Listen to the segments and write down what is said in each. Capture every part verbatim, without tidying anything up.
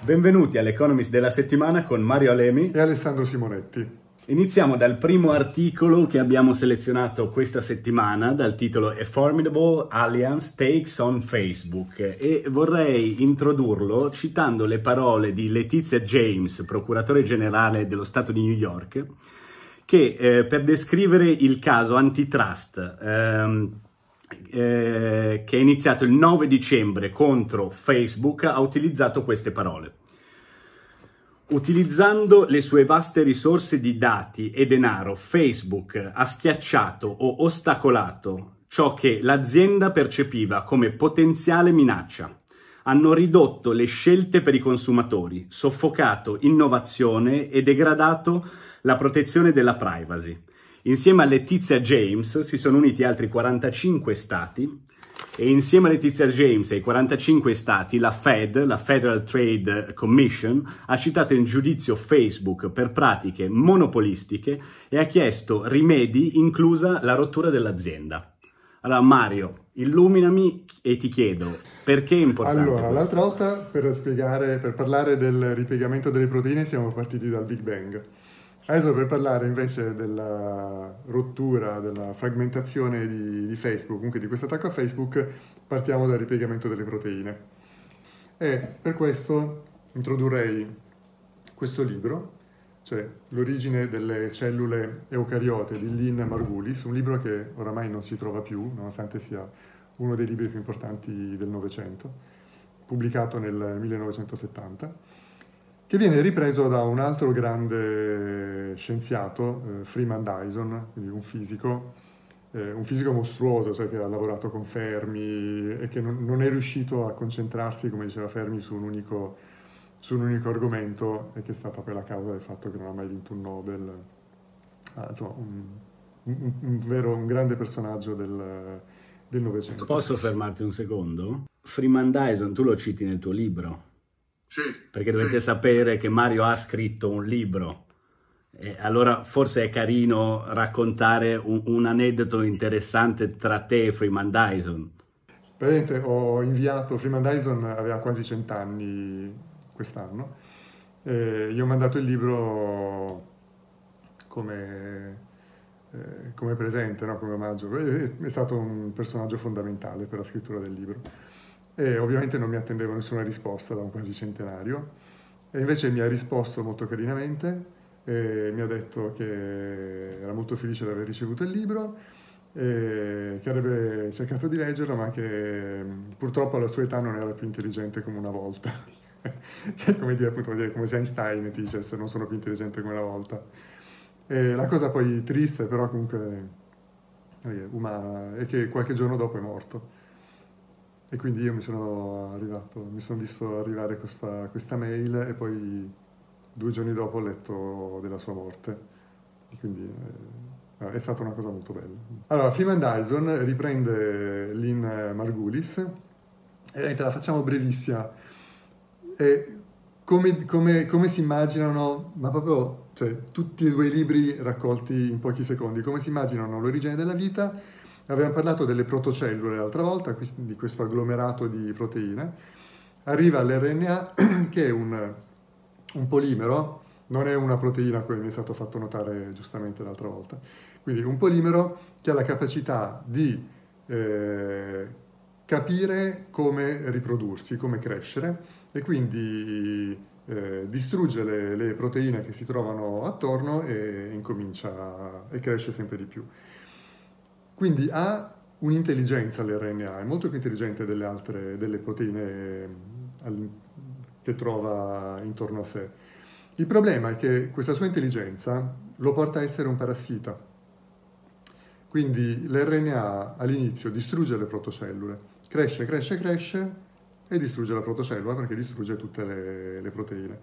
Benvenuti all'Economist della settimana con Mario Alemi e Alessandro Simonetti. Iniziamo dal primo articolo che abbiamo selezionato questa settimana, dal titolo A Formidable Alliance Takes on Facebook, e vorrei introdurlo citando le parole di Letizia James, procuratore generale dello Stato di New York, che eh, per descrivere il caso antitrust ehm, eh, che è iniziato il nove dicembre contro Facebook ha utilizzato queste parole. Utilizzando le sue vaste risorse di dati e denaro, Facebook ha schiacciato o ostacolato ciò che l'azienda percepiva come potenziale minaccia. Hanno ridotto le scelte per i consumatori, soffocato innovazione e degradato la protezione della privacy. Insieme a Letizia James si sono uniti altri quarantacinque stati e insieme a Letizia James e ai quarantacinque stati la Fed, la Federal Trade Commission, ha citato in giudizio Facebook per pratiche monopolistiche e ha chiesto rimedi, inclusa la rottura dell'azienda. Allora Mario, illuminami e ti chiedo perché è importante Allora, questo? l'altra volta per spiegare, per parlare del ripiegamento delle proteine siamo partiti dal Big Bang. Adesso per parlare invece della rottura, della frammentazione di, di Facebook, comunque di questo attacco a Facebook, partiamo dal ripiegamento delle proteine. E per questo introdurrei questo libro, cioè L'origine delle cellule eucariote di Lynn Margulis, un libro che oramai non si trova più, nonostante sia uno dei libri più importanti del Novecento, pubblicato nel millenovecentosettanta. Che viene ripreso da un altro grande scienziato, eh, Freeman Dyson, quindi un fisico, eh, un fisico mostruoso, cioè che ha lavorato con Fermi e che non, non è riuscito a concentrarsi, come diceva Fermi, su un unico, su un unico argomento, e che è stata poi la causa del fatto che non ha mai vinto un Nobel. Ah, insomma, un, un, un, vero, un grande personaggio del, del Novecento. Posso fermarti un secondo? Freeman Dyson, tu lo citi nel tuo libro? Sì, perché dovete sì, sapere sì. che Mario ha scritto un libro, e allora forse è carino raccontare un, un aneddoto interessante tra te e Freeman Dyson. Praticamente ho inviato, Freeman Dyson aveva quasi cent'anni quest'anno, e gli ho mandato il libro come, eh, come presente, no? Come omaggio. È, è stato un personaggio fondamentale per la scrittura del libro. E ovviamente non mi attendevo nessuna risposta da un quasi centenario, e invece mi ha risposto molto carinamente, e mi ha detto che era molto felice di aver ricevuto il libro, e che avrebbe cercato di leggerlo, ma che purtroppo alla sua età non era più intelligente come una volta. Che è come dire, appunto, come se Einstein ti dicesse non sono più intelligente come una volta. E la cosa poi triste, però comunque umana, è che qualche giorno dopo è morto. E quindi io mi sono arrivato, mi sono visto arrivare questa, questa mail, e poi due giorni dopo ho letto della sua morte. E quindi eh, è stata una cosa molto bella. Allora, Freeman Dyson riprende Lynn Margulis, e te la facciamo brevissima. E come, come, come si immaginano, ma proprio, cioè, tutti e due i libri raccolti in pochi secondi, come si immaginano l'origine della vita. Abbiamo parlato delle protocellule l'altra volta, di questo agglomerato di proteine. Arriva l'R N A, che è un, un polimero, non è una proteina come mi è stato fatto notare giustamente l'altra volta. Quindi un polimero che ha la capacità di eh, capire come riprodursi, come crescere, e quindi eh, distrugge le, le proteine che si trovano attorno e incomincia e cresce sempre di più. Quindi ha un'intelligenza l'R N A, è molto più intelligente delle altre, delle proteine che trova intorno a sé. Il problema è che questa sua intelligenza lo porta a essere un parassita. Quindi l'R N A all'inizio distrugge le protocellule, cresce, cresce, cresce e distrugge la protocellula perché distrugge tutte le, le proteine.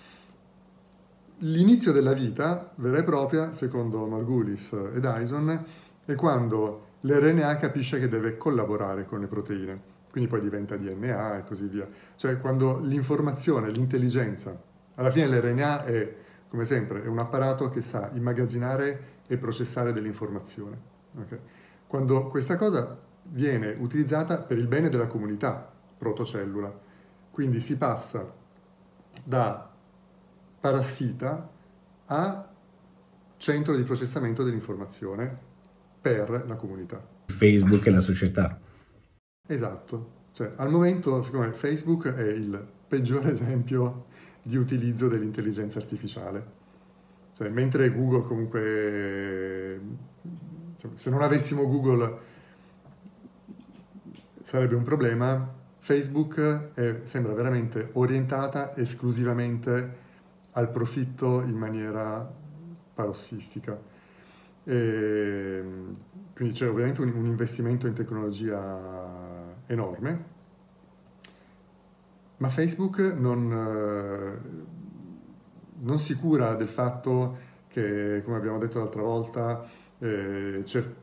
L'inizio della vita vera e propria, secondo Margulis e Dyson, è quando l'R N A capisce che deve collaborare con le proteine, quindi poi diventa D N A e così via. Cioè quando l'informazione, l'intelligenza, alla fine l'R N A è, come sempre, è un apparato che sa immagazzinare e processare dell'informazione. Okay? Quando questa cosa viene utilizzata per il bene della comunità protocellula, quindi si passa da parassita a centro di processamento dell'informazione per la comunità. Facebook e la società. Esatto. Cioè, al momento, siccome Facebook è il peggiore esempio di utilizzo dell'intelligenza artificiale. Cioè, mentre Google comunque, se non avessimo Google sarebbe un problema, Facebook è, sembra veramente orientata esclusivamente al profitto in maniera parossistica. E, quindi c'è ovviamente un, un investimento in tecnologia enorme, ma Facebook non, non si cura del fatto che, come abbiamo detto l'altra volta, eh, cer-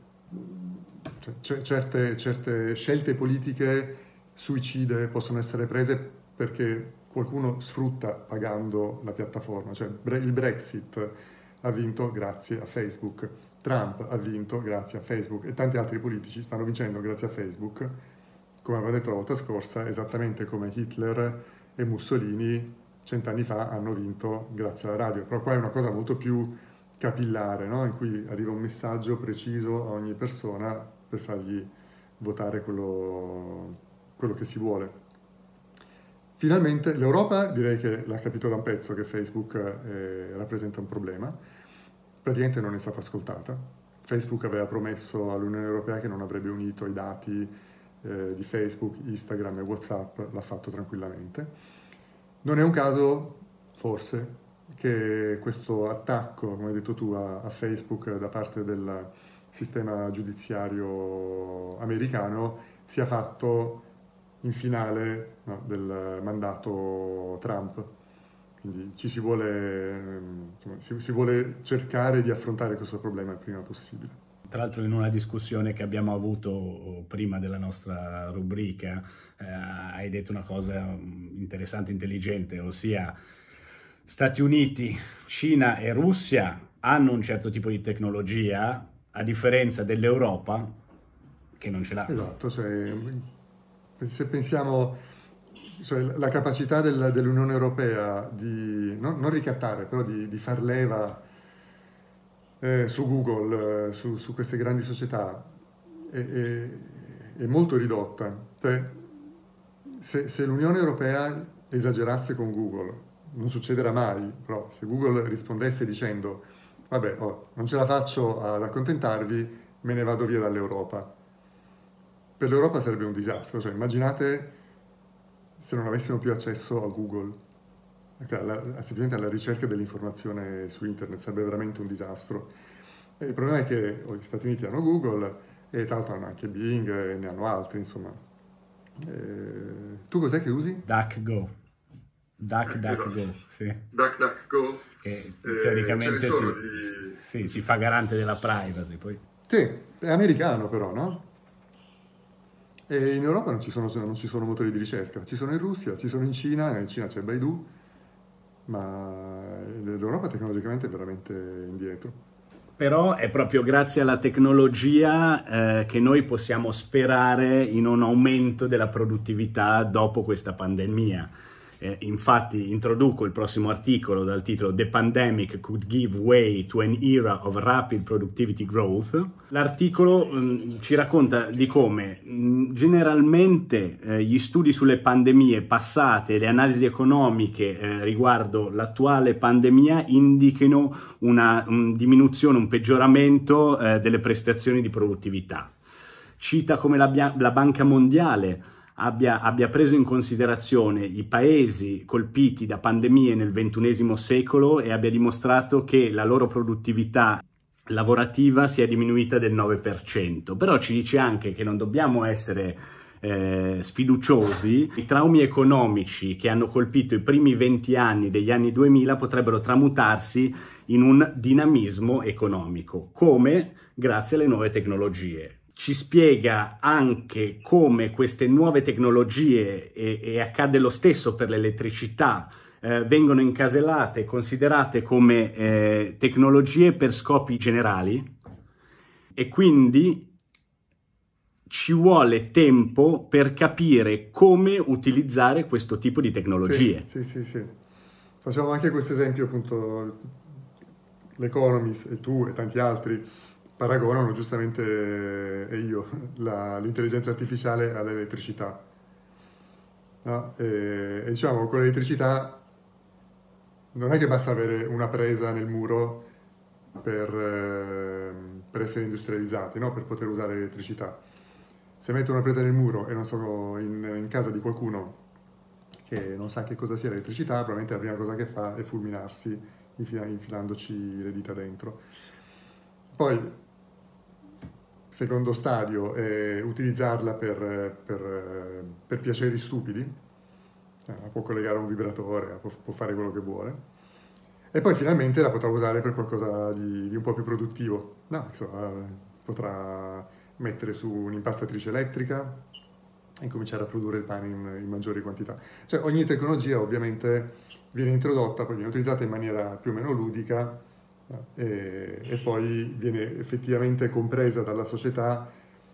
certe, certe scelte politiche suicide possono essere prese perché qualcuno sfrutta pagando la piattaforma. Cioè, il Brexit ha vinto grazie a Facebook, Trump ha vinto grazie a Facebook e tanti altri politici stanno vincendo grazie a Facebook, come avevo detto la volta scorsa, esattamente come Hitler e Mussolini cent'anni fa hanno vinto grazie alla radio. Però qua è una cosa molto più capillare, no? In cui arriva un messaggio preciso a ogni persona per fargli votare quello, quello che si vuole. Finalmente l'Europa direi che l'ha capito da un pezzo che Facebook eh, rappresenta un problema, praticamente non è stata ascoltata. Facebook aveva promesso all'Unione Europea che non avrebbe unito i dati eh, di Facebook, Instagram e WhatsApp, l'ha fatto tranquillamente. Non è un caso, forse, che questo attacco, come hai detto tu, a, a Facebook da parte del sistema giudiziario americano sia fatto in finale, no, del mandato Trump. Quindi ci si vuole, insomma, si, si vuole cercare di affrontare questo problema il prima possibile. Tra l'altro in una discussione che abbiamo avuto prima della nostra rubrica eh, hai detto una cosa interessante e intelligente, ossia Stati Uniti, Cina e Russia hanno un certo tipo di tecnologia a differenza dell'Europa che non ce l'ha. Esatto, cioè, se pensiamo, cioè, la capacità del, dell'Unione Europea di, no, non ricattare, però di, di far leva eh, su Google, eh, su, su queste grandi società, è, è, è molto ridotta. Cioè, se, se l'Unione Europea esagerasse con Google, non succederà mai, però se Google rispondesse dicendo vabbè, oh, non ce la faccio ad accontentarvi, me ne vado via dall'Europa. Per l'Europa sarebbe un disastro, cioè immaginate se non avessimo più accesso a Google, alla, semplicemente alla ricerca dell'informazione su internet, sarebbe veramente un disastro. E il problema è che oh, gli Stati Uniti hanno Google e tra l'altro hanno anche Bing e ne hanno altri, insomma. E, tu cos'è che usi? DuckGo. DuckDuckGo, esatto. Sì. DuckDuckGo. Che teoricamente si, di... sì, si fa garante della privacy. Poi. Sì, è americano però, no? E in Europa non ci, sono, non ci sono motori di ricerca, ci sono in Russia, ci sono in Cina, in Cina c'è Baidu, ma l'Europa tecnologicamente è veramente indietro. Però è proprio grazie alla tecnologia eh, che noi possiamo sperare in un aumento della produttività dopo questa pandemia. Eh, infatti introduco il prossimo articolo dal titolo The Pandemic Could Give Way to an Era of Rapid Productivity Growth. L'articolo mh, ci racconta di come mh, generalmente eh, gli studi sulle pandemie passate e le analisi economiche eh, riguardo l'attuale pandemia indichino una un diminuzione, un peggioramento eh, delle prestazioni di produttività. Cita come la, la Banca Mondiale Abbia, abbia preso in considerazione i paesi colpiti da pandemie nel ventunesimo secolo e abbia dimostrato che la loro produttività lavorativa sia diminuita del nove per cento. Però ci dice anche che non dobbiamo essere eh, sfiduciosi. I traumi economici che hanno colpito i primi venti anni degli anni duemila potrebbero tramutarsi in un dinamismo economico, come grazie alle nuove tecnologie. Ci spiega anche come queste nuove tecnologie, e, e accade lo stesso per l'elettricità, eh, vengono incasellate e considerate come eh, tecnologie per scopi generali e quindi ci vuole tempo per capire come utilizzare questo tipo di tecnologie. Sì, sì, sì, sì. facevamo anche questo esempio, appunto, l'Economist e tu e tanti altri paragonano giustamente, e io, la, l'intelligenza artificiale all'elettricità. No? E, e diciamo, con l'elettricità non è che basta avere una presa nel muro per, eh, per essere industrializzati, no? Per poter usare l'elettricità. Se metto una presa nel muro e non so, in, in casa di qualcuno che non sa che cosa sia l'elettricità, probabilmente la prima cosa che fa è fulminarsi infil- infilandoci le dita dentro. Poi, secondo stadio, è utilizzarla per, per, per piaceri stupidi, eh, può collegare a un vibratore, può, può fare quello che vuole, e poi finalmente la potrà usare per qualcosa di, di un po' più produttivo. No, insomma, potrà mettere su un'impastatrice elettrica e cominciare a produrre il pane in, in maggiori quantità. Cioè ogni tecnologia ovviamente viene introdotta, poi viene utilizzata in maniera più o meno ludica, E, e poi viene effettivamente compresa dalla società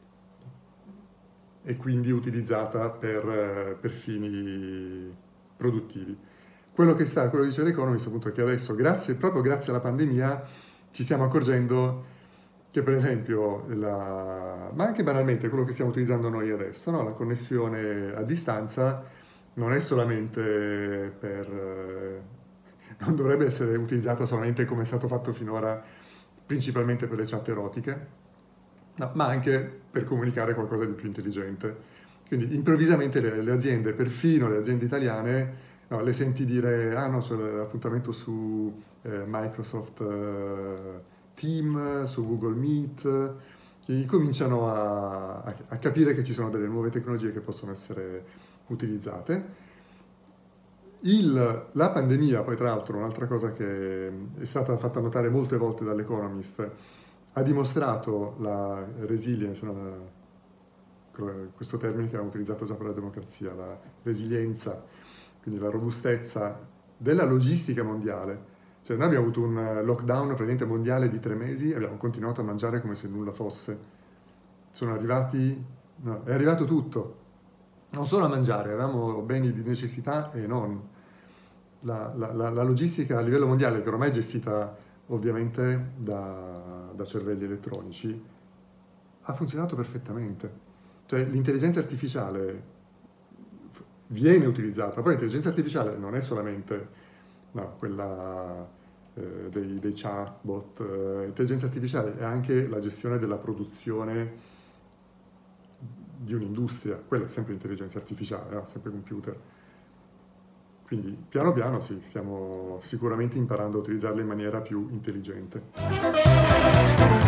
e quindi utilizzata per, per fini produttivi. Quello che sta, quello che dice l'Economist, appunto, è che adesso, grazie, proprio grazie alla pandemia, ci stiamo accorgendo che, per esempio, la, ma anche banalmente quello che stiamo utilizzando noi adesso, no? La connessione a distanza non è solamente per... non dovrebbe essere utilizzata solamente come è stato fatto finora, principalmente per le chat erotiche, no, ma anche per comunicare qualcosa di più intelligente. Quindi improvvisamente le, le aziende, perfino le aziende italiane, no, le senti dire, ah no, c'è l'appuntamento su eh, Microsoft eh, Team, su Google Meet, che cominciano a, a, a capire che ci sono delle nuove tecnologie che possono essere utilizzate. Il, la pandemia, poi tra l'altro, un'altra cosa che è stata fatta notare molte volte dall'Economist, ha dimostrato la resilience, no, questo termine che abbiamo utilizzato già per la democrazia, la resilienza, quindi la robustezza della logistica mondiale. Cioè noi abbiamo avuto un lockdown praticamente mondiale di tre mesi e abbiamo continuato a mangiare come se nulla fosse. Sono arrivati, no, è arrivato tutto. Non solo a mangiare, avevamo beni di necessità e non. La, la, la, la logistica a livello mondiale, che ormai è gestita ovviamente da, da cervelli elettronici, ha funzionato perfettamente. Cioè l'intelligenza artificiale viene utilizzata, poi l'intelligenza artificiale non è solamente no, quella eh, dei, dei chatbot, eh, l'intelligenza artificiale è anche la gestione della produzione di un'industria, quella è sempre intelligenza artificiale, no? Sempre computer. Quindi piano piano sì, stiamo sicuramente imparando a utilizzarla in maniera più intelligente.